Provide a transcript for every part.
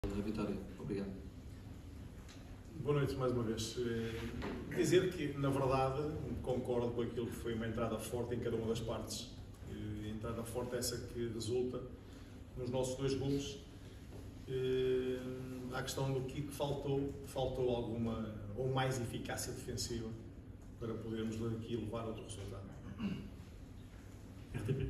da vitória. Obrigado. Boa noite mais uma vez. Dizer que, na verdade, concordo com aquilo que foi uma entrada forte em cada uma das partes. A entrada forte é essa que resulta nos nossos dois golos. A questão do que faltou alguma ou mais eficácia defensiva para podermos daqui levar outro resultado. RTP.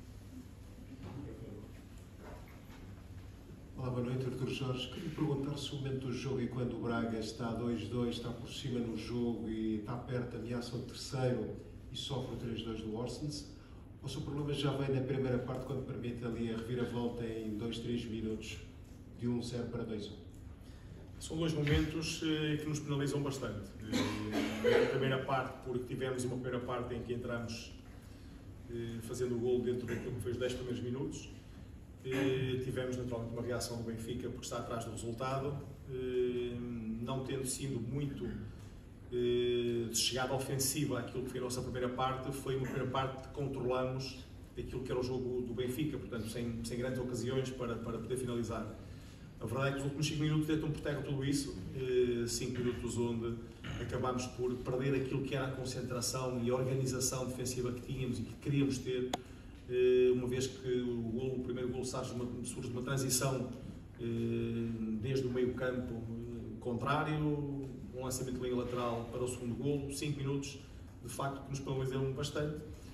Olá, boa noite, Artur Jorge. Queria perguntar se o momento do jogo e quando o Braga está 2-2, está por cima no jogo e está perto, ameaça o terceiro e sofre o 3-2 do Orsens, ou se o problema já vem na primeira parte, quando permite ali a reviravolta em 2-3 minutos, de 1-0 para 2-1? São dois momentos que nos penalizam bastante. Na primeira parte, porque tivemos uma primeira parte em que entramos fazendo o golo dentro daquilo que foi os 10 primeiros minutos. Tivemos naturalmente uma reação do Benfica porque está atrás do resultado, não tendo sido muito de chegada ofensiva àquilo que foi a nossa primeira parte. Foi uma primeira parte que controlamos aquilo que era o jogo do Benfica, portanto sem grandes ocasiões para poder finalizar. A verdade é que os últimos 5 minutos deitam por terra tudo isso, 5 minutos onde acabámos por perder aquilo que era a concentração e a organização defensiva que tínhamos e que queríamos ter, uma vez que o primeiro golo surge de uma transição desde o meio campo contrário, um lançamento de linha lateral para o segundo golo, 5 minutos de facto que nos penalizaram bastante.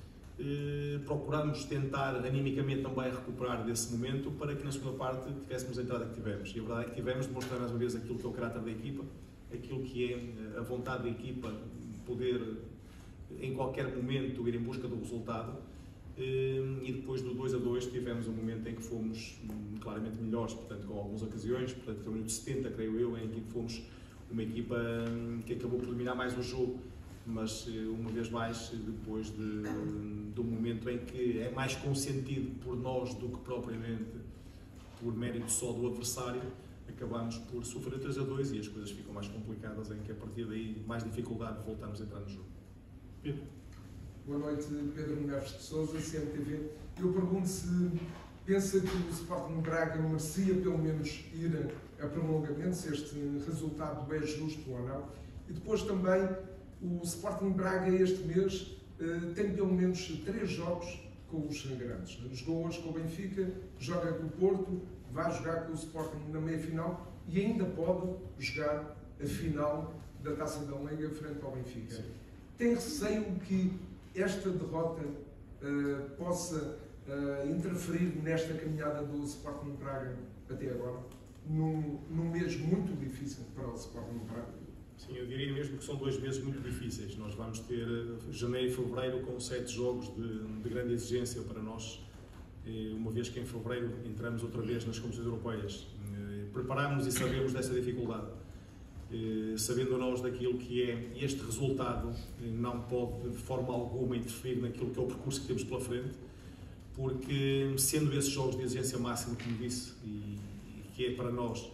Procuramos tentar animicamente também recuperar desse momento para que na segunda parte tivéssemos a entrada que tivemos, e a verdade é que tivemos de mostrar mais uma vez aquilo que é o caráter da equipa, aquilo que é a vontade da equipa, poder em qualquer momento ir em busca do resultado. E depois do 2-2 tivemos um momento em que fomos claramente melhores, portanto com algumas ocasiões, portanto no minuto 70, creio eu, em que fomos uma equipa que acabou por dominar mais o jogo, mas uma vez mais depois do momento em que é mais consentido por nós do que propriamente por mérito só do adversário, acabamos por sofrer 3-2 e as coisas ficam mais complicadas, em que a partir daí mais dificuldade de voltarmos a entrar no jogo. Pedro. Boa noite, Pedro Neves de Sousa, CMTV. Eu pergunto se pensa que o Sporting Braga merecia pelo menos ir a prolongamento, se este resultado é justo ou não. E depois também o Sporting Braga este mês tem pelo menos 3 jogos com os grandes. Jogou hoje com o Benfica, joga com o Porto, vai jogar com o Sporting na meia-final e ainda pode jogar a final da Taça da Liga frente ao Benfica. Sim. Tem receio que esta derrota possa interferir nesta caminhada do Sporting Braga até agora, num mês muito difícil para o Sporting Braga? Sim, eu diria mesmo que são 2 meses muito difíceis. Nós vamos ter janeiro e fevereiro com 7 jogos de grande exigência para nós, uma vez que em fevereiro entramos outra vez nas competições europeias. Preparamos e sabemos dessa dificuldade. Sabendo nós daquilo que é este resultado, não pode de forma alguma interferir naquilo que é o percurso que temos pela frente, porque sendo esses jogos de exigência máxima, como disse, e que é para nós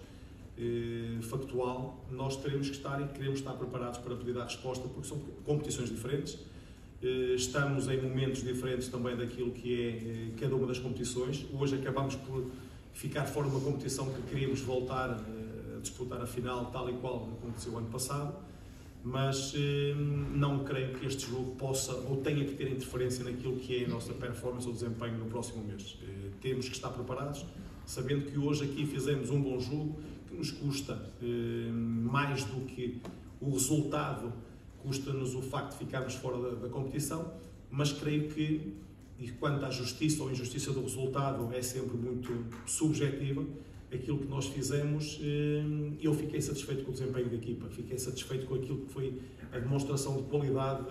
factual, nós teremos que estar e queremos estar preparados para poder dar resposta, porque são competições diferentes, estamos em momentos diferentes também daquilo que é cada uma das competições. Hoje acabamos por ficar fora de uma competição que queríamos voltar a disputar a final tal e qual aconteceu ano passado, mas não creio que este jogo possa ou tenha que ter interferência naquilo que é a nossa performance ou desempenho no próximo mês. Temos que estar preparados, sabendo que hoje aqui fizemos um bom jogo, que nos custa mais do que o resultado, custa-nos o facto de ficarmos fora da competição, mas creio que, e quanto à justiça ou injustiça do resultado é sempre muito subjetiva, aquilo que nós fizemos, eu fiquei satisfeito com o desempenho da equipa, fiquei satisfeito com aquilo que foi a demonstração de qualidade,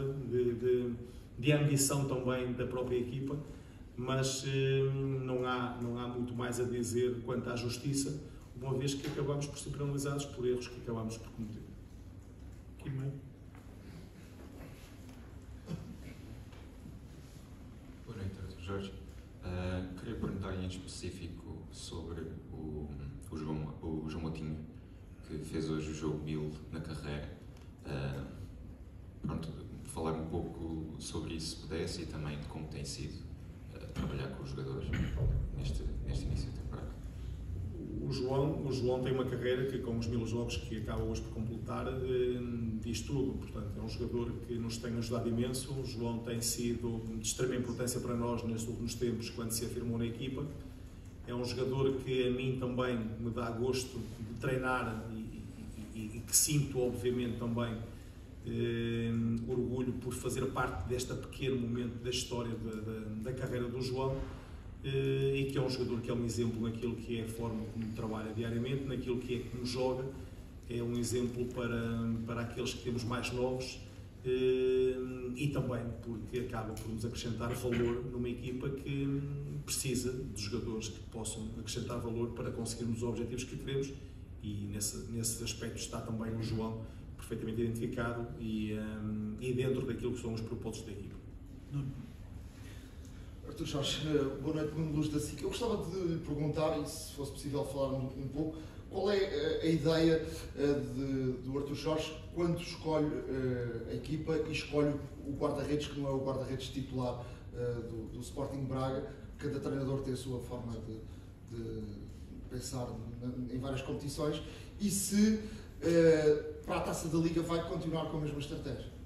de ambição também da própria equipa, mas não há muito mais a dizer quanto à justiça, uma vez que acabamos por ser penalizados por erros que acabamos por cometer. Boa noite, Artur Jorge. Queria perguntar-lhe em específico sobre o João Moutinho, que fez hoje o jogo 1000 na carreira. Falar um pouco sobre isso, se pudesse, e também de como tem sido trabalhar com os jogadores neste início de temporada. O O João tem uma carreira que, com os 1000 jogos que acaba hoje por completar, diz tudo. Portanto, é um jogador que nos tem ajudado imenso. O João tem sido de extrema importância para nós nestes últimos tempos, quando se afirmou na equipa. É um jogador que a mim também me dá gosto de treinar e que sinto, obviamente, também orgulho por fazer parte deste pequeno momento da história da carreira do João. E que é um jogador que é um exemplo naquilo que é a forma como trabalha diariamente, naquilo que é como joga, é um exemplo para aqueles que temos mais novos e também porque acaba por nos acrescentar valor numa equipa que precisa de jogadores que possam acrescentar valor para conseguirmos os objetivos que queremos, e nesse aspecto está também o João perfeitamente identificado e dentro daquilo que são os propósitos da equipa. Artur Jorge, boa noite, Nuno Luz da SIC. Eu gostava de lhe perguntar, e se fosse possível falar um pouco, qual é a ideia do Artur Jorge quando escolhe a equipa e escolhe o guarda-redes, que não é o guarda-redes titular do Sporting Braga. Cada treinador tem a sua forma de pensar em várias competições, e se para a Taça da Liga vai continuar com a mesma estratégia.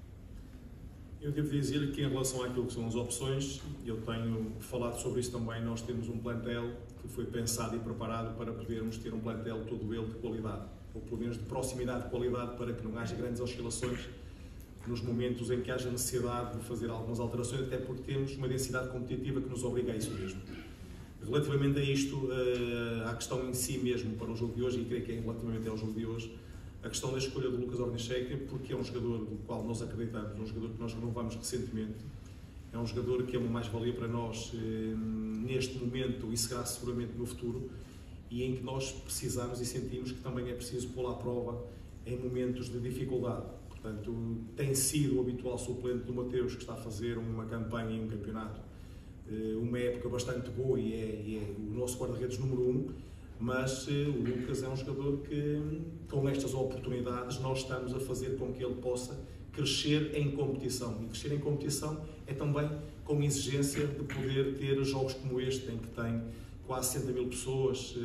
Eu devo dizer que, em relação àquilo que são as opções, eu tenho falado sobre isso também. Nós temos um plantel que foi pensado e preparado para podermos ter um plantel todo ele de qualidade, ou pelo menos de proximidade de qualidade, para que não haja grandes oscilações nos momentos em que haja necessidade de fazer algumas alterações, até porque temos uma densidade competitiva que nos obriga a isso mesmo. Relativamente a isto, à questão em si mesmo para o jogo de hoje, e creio que é relativamente ao jogo de hoje, a questão da escolha do Lucas Ornichek, porque é um jogador do qual nós acreditamos, um jogador que nós renovamos recentemente, é um jogador que é uma mais-valia para nós neste momento e será seguramente no futuro, e em que nós precisamos e sentimos que também é preciso pô-lo à prova em momentos de dificuldade. Portanto, tem sido o habitual suplente do Mateus, que está a fazer uma campanha e um campeonato, uma época bastante boa, e é o nosso guarda-redes número 1, mas o Lucas é um jogador que, com estas oportunidades, nós estamos a fazer com que ele possa crescer em competição. E crescer em competição é também com exigência de poder ter jogos como este, em que tem quase 60 mil pessoas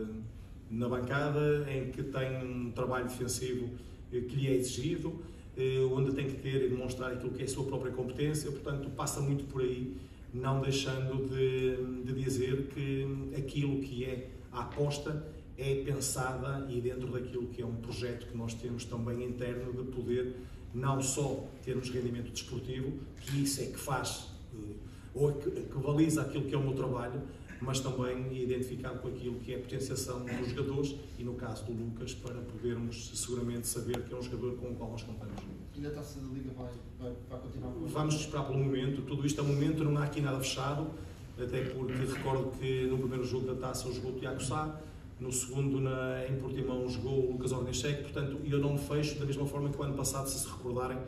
na bancada, em que tem um trabalho defensivo que lhe é exigido, onde tem que ter e demonstrar aquilo que é a sua própria competência. Portanto, passa muito por aí, não deixando de dizer que aquilo que é a aposta é pensada e dentro daquilo que é um projeto que nós temos também interno, de poder não só termos rendimento desportivo, que isso é que faz, ou que baliza aquilo que é o meu trabalho, mas também identificado com aquilo que é a potenciação dos jogadores, e no caso do Lucas, para podermos seguramente saber que é um jogador com o qual nós contamos. E a Taça da Liga vai continuar? Vamos esperar pelo momento, tudo isto é um momento, não há aqui nada fechado, até porque recordo que no primeiro jogo da Taça jogou o Tiago Sá, no segundo em Portimão jogou o Lucas Ornichek, portanto eu não me fecho, da mesma forma que o ano passado, se recordarem,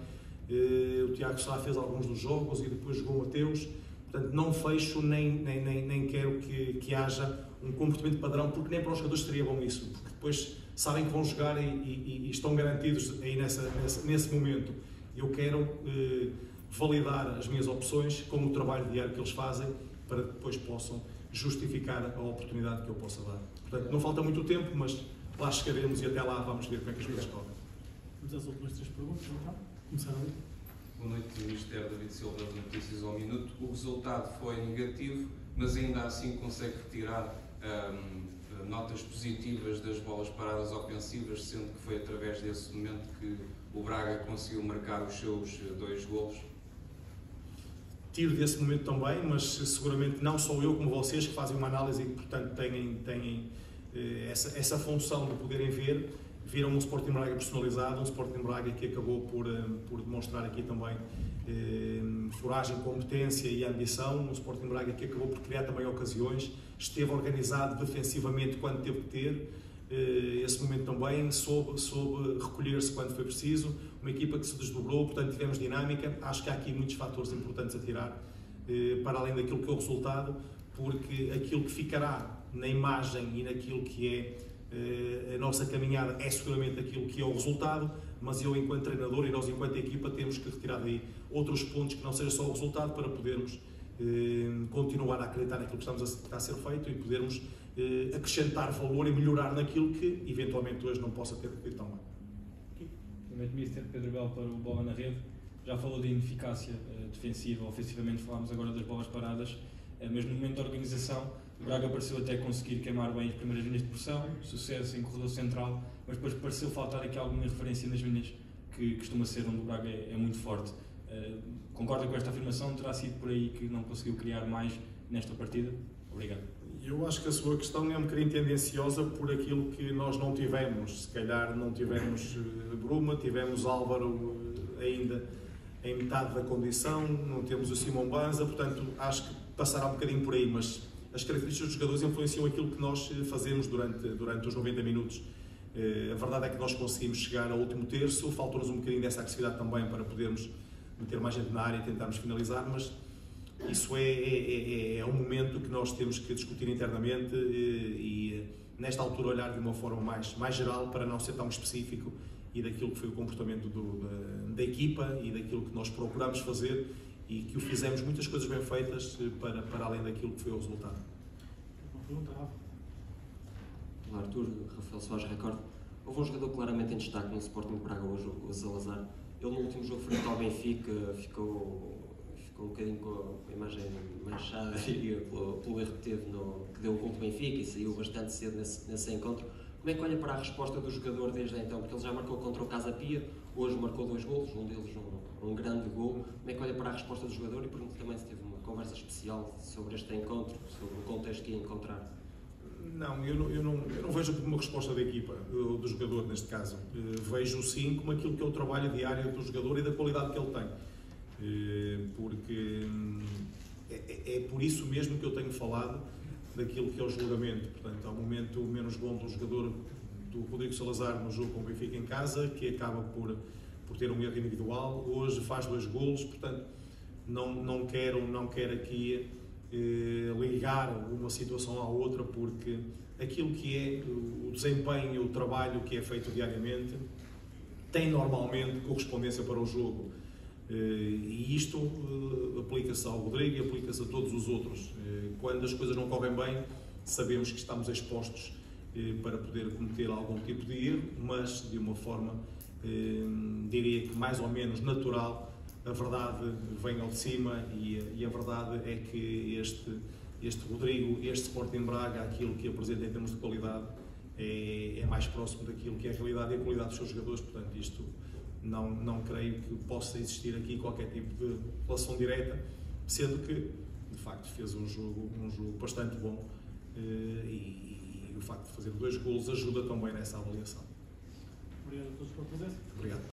o Tiago Sá fez alguns dos jogos e depois jogou o Mateus, portanto não fecho nem quero que haja um comportamento padrão, porque nem para os jogadores seria bom isso, porque depois sabem que vão jogar e estão garantidos aí nesse momento. Eu quero validar as minhas opções com o trabalho diário que eles fazem, para que depois possam justificar a oportunidade que eu possa dar. Portanto, não falta muito tempo, mas lá chegaremos e até lá vamos ver como é que as coisas correm. Vamos às últimas 3 perguntas, então. Começar ali. Boa noite, Ministério David Silva, das Notícias ao Minuto. O resultado foi negativo, mas ainda assim consegue retirar notas positivas das bolas paradas ofensivas, sendo que foi através desse momento que o Braga conseguiu marcar os seus 2 golos. Tiro desse momento também, mas seguramente não só eu como vocês que fazem uma análise e que, portanto, têm essa função de poderem ver, viram um Sporting Braga personalizado, um Sporting Braga que acabou por demonstrar aqui também coragem, competência e ambição, um Sporting Braga que acabou por criar também ocasiões, esteve organizado defensivamente quando teve que ter, esse momento também soube recolher-se quando foi preciso, uma equipa que se desdobrou, portanto tivemos dinâmica. Acho que há aqui muitos fatores importantes a tirar, para além daquilo que é o resultado, porque aquilo que ficará na imagem e naquilo que é a nossa caminhada é seguramente aquilo que é o resultado, mas eu, enquanto treinador, e nós, enquanto equipa, temos que retirar daí outros pontos que não seja só o resultado, para podermos continuar a acreditar naquilo que está a ser feito e podermos acrescentar valor e melhorar naquilo que eventualmente hoje não possa ter corrido tão bem. Primeiro Mister Pedro Belo para o Bola na Rede. Já falou de ineficácia defensiva, ofensivamente falámos agora das bolas paradas, mas no momento da organização o Braga pareceu até conseguir queimar bem as primeiras linhas de pressão, sucesso em corredor central, mas depois pareceu faltar aqui alguma referência nas linhas, que costuma ser onde o Braga é muito forte. Concorda com esta afirmação? Terá sido por aí que não conseguiu criar mais nesta partida? Obrigado. Eu acho que a sua questão é um bocadinho tendenciosa por aquilo que nós não tivemos. Se calhar não tivemos Bruma, tivemos Álvaro ainda em metade da condição, não temos o Simão Banza, portanto acho que passará um bocadinho por aí, mas as características dos jogadores influenciam aquilo que nós fazemos durante os 90 minutos. A verdade é que nós conseguimos chegar ao último terço, faltou-nos um bocadinho dessa agressividade também para podermos meter mais gente na área e tentarmos finalizar, mas isso é um momento que nós temos que discutir internamente e nesta altura olhar de uma forma mais geral para não ser tão específico e daquilo que foi o comportamento da equipa e daquilo que nós procuramos fazer e que o fizemos muitas coisas bem feitas para além daquilo que foi o resultado. Uma pergunta, Rafa. Olá, Artur, Rafael Soares, Record. Houve um jogador claramente em destaque no Sporting de Braga hoje, o Salazar. Ele no último jogo frente ao Benfica ficou um bocadinho com a imagem manchada pelo erro que teve, que deu o gol do Benfica e saiu bastante cedo nesse encontro. Como é que olha para a resposta do jogador desde então? Porque ele já marcou contra o Casa Pia, hoje marcou 2 golos, um deles um grande gol. Como é que olha para a resposta do jogador? E pergunto também se teve uma conversa especial sobre este encontro, sobre o contexto que ia encontrar. Não, eu não vejo como uma resposta da equipa, do jogador neste caso. Vejo sim como aquilo que é o trabalho diário do jogador e da qualidade que ele tem. Porque é por isso mesmo que eu tenho falado daquilo que é o julgamento. Portanto, há um momento menos bom do jogador do Rodrigo Salazar no jogo com o Benfica em casa, que acaba por ter um erro individual. Hoje faz 2 golos, portanto, não quero aqui ligar uma situação à outra, porque aquilo que é o desempenho, o trabalho que é feito diariamente tem normalmente correspondência para o jogo. E isto aplica-se ao Rodrigo e aplica-se a todos os outros. Quando as coisas não correm bem, sabemos que estamos expostos para poder cometer algum tipo de erro, mas de uma forma, diria que mais ou menos natural. A verdade vem ao de cima e a verdade é que este Rodrigo, este Sporting Braga, aquilo que apresenta em termos de qualidade, é mais próximo daquilo que é a realidade e a qualidade dos seus jogadores. Portanto, isto não creio que possa existir aqui qualquer tipo de relação direta, sendo que, de facto, fez um jogo bastante bom e o facto de fazer 2 golos ajuda também nessa avaliação. Obrigado a todos pela presença. Obrigado.